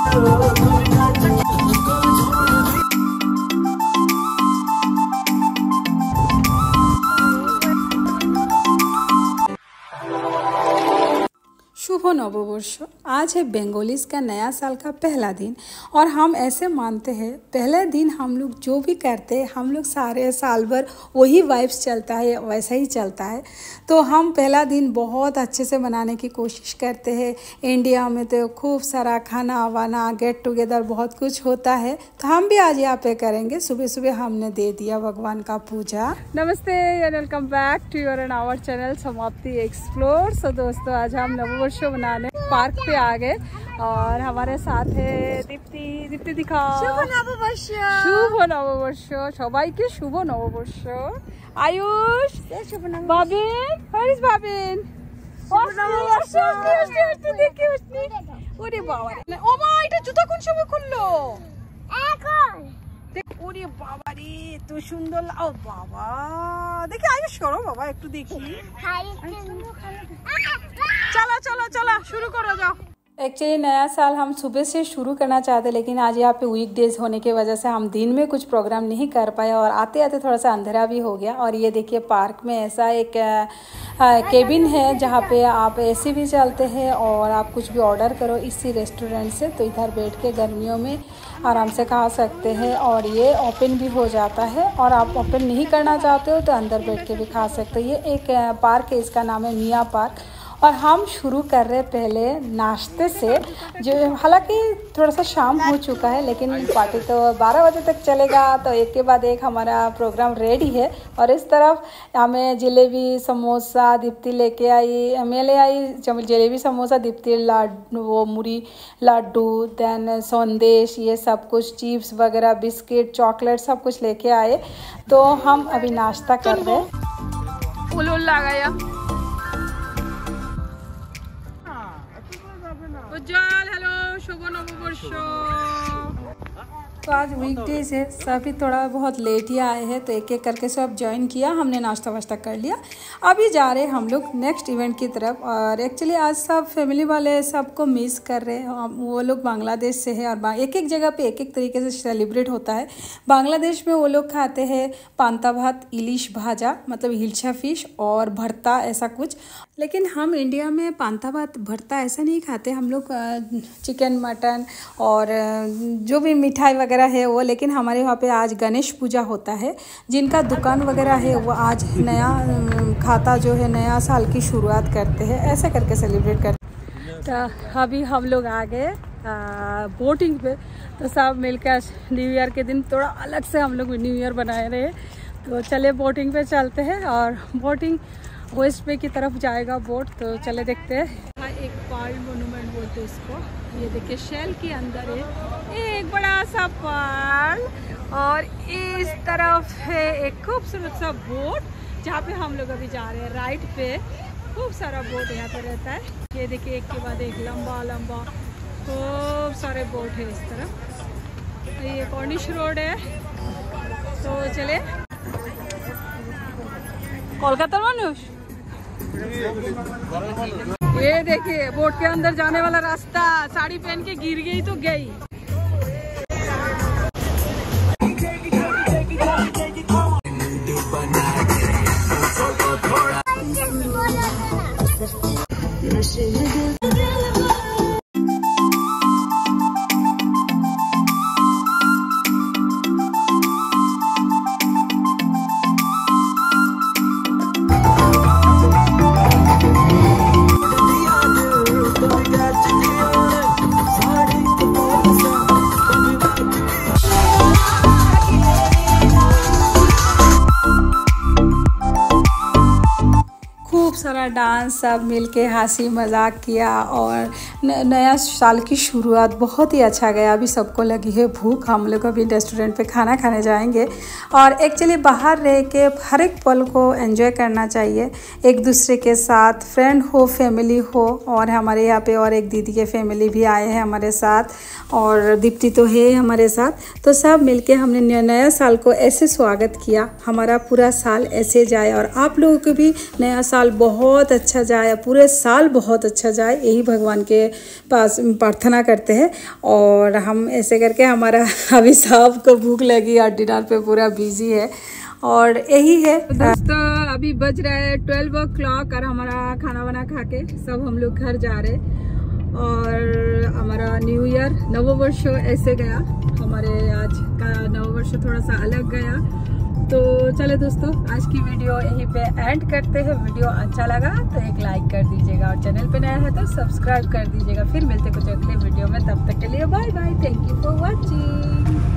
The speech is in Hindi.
शुभ नववर्ष। आज है बंगालीज का नया साल का पहला दिन और हम ऐसे मानते हैं पहले दिन हम लोग जो भी करते हैं हम लोग सारे साल भर वही वाइब्स चलता है, वैसा ही चलता है। तो हम पहला दिन बहुत अच्छे से मनाने की कोशिश करते हैं। इंडिया में तो खूब सारा खाना वाना गेट टुगेदर बहुत कुछ होता है, तो हम भी आज यहाँ पे करेंगे। सुबह सुबह हमने दे दिया भगवान का पूजा। नमस्ते and welcome back to your and our channel समाप्ति एक्सप्लोर। सो दोस्तों, आज हम नववर्ष बनाने पार्क पे आ गए और हमारे साथ है दीप्ति। दीप्ति दिखाओ। शुभ नववर्ष। शुभ नववर्ष सबाइके, शुभ नववर्ष। आयुष, शुभ नववर्ष। Babin, where is Babin? ওরে বাবা রে, ও মা এটা জুতা কোন সময় খুললো এখন? ওরে বাবা রে, এত সুন্দর। ও বাবা, দেখি আয়ুষ করো বাবা, একটু দেখি। चलो चलो चलो शुरू करो, जाओ। एक्चुअली नया साल हम सुबह से शुरू करना चाहते, लेकिन आज यहाँ पे वीकडेज होने की वजह से हम दिन में कुछ प्रोग्राम नहीं कर पाए और आते आते थोड़ा सा अंधेरा भी हो गया। और ये देखिए पार्क में ऐसा एक केबिन है जहाँ पे आप एसी भी चलते हैं और आप कुछ भी ऑर्डर करो इसी रेस्टोरेंट से, तो इधर बैठ के गर्मियों में आराम से खा सकते हैं। और ये ओपन भी हो जाता है और आप ओपन नहीं करना चाहते हो तो अंदर बैठ के भी खा सकते हो। ये एक पार्क है, इसका नाम है मिया पार्क। और हम शुरू कर रहे पहले नाश्ते से, जो हालांकि थोड़ा सा शाम हो चुका है, लेकिन पार्टी तो 12 बजे तक चलेगा, तो एक के बाद एक हमारा प्रोग्राम रेडी है। और इस तरफ हमें जलेबी समोसा दीप्ति लेके आई, मैं ले आई जलेबी समोसा, दीप्ति लाडू, वो मुरी लड्डू, दैन संदेश, ये सब कुछ चिप्स वगैरह, बिस्किट, चॉकलेट सब कुछ लेके आए। तो हम अभी नाश्ता कर रहे हैं। फूल लगाया उज्जवल, हेलो, शुभ नववर्ष। तो आज वीकडेज है, सभी थोड़ा बहुत लेट ही आए हैं, तो एक एक करके सब ज्वाइन किया, हमने नाश्ता वाश्ता कर लिया। अभी जा रहे हैं हम लोग नेक्स्ट इवेंट की तरफ। और एक्चुअली आज सब फैमिली वाले सबको मिस कर रहे हैं। वो लोग बांग्लादेश से है और एक एक जगह पे एक एक तरीके से सेलिब्रेट होता है। बांग्लादेश में वो लोग खाते हैं पांता भात, इलिश भाजा, मतलब हिलछा फिश और भरता, ऐसा कुछ। लेकिन हम इंडिया में पांता भात भरता ऐसा नहीं खाते, हम लोग चिकन मटन और जो भी मिठाई वगैरह है वो। लेकिन हमारे वहाँ पे आज गणेश पूजा होता है, जिनका दुकान वगैरह है वो आज नया खाता जो है नया साल की शुरुआत करते हैं, ऐसे करके सेलिब्रेट करते हैं। तो अभी हम लोग आ गए बोटिंग पे, तो सब मिलकर न्यू ईयर के दिन थोड़ा अलग से हम लोग न्यू ईयर बनाए रहे। तो चले बोटिंग पे चलते हैं और बोटिंग वेस्ट पे की तरफ जाएगा बोट, तो चले देखते हैं। हाँ, एक पर्ल मोन्यूमेंट बोलते हैं इसको। ये देखिए शेल के अंदर है एक बड़ा सा पर्ल और इस तरफ है एक खूबसूरत सा बोट जहाँ पे हम लोग अभी जा रहे हैं राइट पे। खूब सारा बोट यहाँ पे रहता है। ये देखिए एक के बाद एक लंबा लंबा खूब सारे बोट है इस तरफ। ये कॉर्निश रोड है, तो चले। कोलकाता मानुष, ये देखिए बोट के अंदर जाने वाला रास्ता। साड़ी पहन के गिर गई तो गई। सारा डांस, सब मिलके हंसी मजाक किया और नया साल की शुरुआत बहुत ही अच्छा गया। अभी सबको लगी है भूख, हम लोग अभी रेस्टोरेंट पे खाना खाने जाएंगे। और एक्चुअली बाहर रह के हर एक पल को एंजॉय करना चाहिए एक दूसरे के साथ, फ्रेंड हो फैमिली हो। और हमारे यहाँ पे और एक दीदी के फैमिली भी आए हैं हमारे साथ और दीप्ति तो है हमारे साथ। तो सब मिलके हमने नया साल को ऐसे स्वागत किया, हमारा पूरा साल ऐसे जाए और आप लोगों को भी नया साल बहुत बहुत अच्छा जाए, पूरे साल बहुत अच्छा जाए, यही भगवान के पास प्रार्थना करते हैं। और हम ऐसे करके हमारा अभी साहब को भूख लगी और डिनर पे पूरा बिजी है और यही है दोस्तों। अभी बज रहा है 12 o'clock और हमारा खाना वाना खा के सब हम लोग घर जा रहे हैं। और हमारा न्यू ईयर नववर्ष ऐसे गया, हमारे आज का नववर्ष थोड़ा सा अलग गया। तो चलो दोस्तों, आज की वीडियो यहीं पे एंड करते हैं। वीडियो अच्छा लगा तो एक लाइक कर दीजिएगा और चैनल पे नया है तो सब्सक्राइब कर दीजिएगा। फिर मिलते कुछ अगले वीडियो में, तब तक के लिए bye bye. Thank you for watching.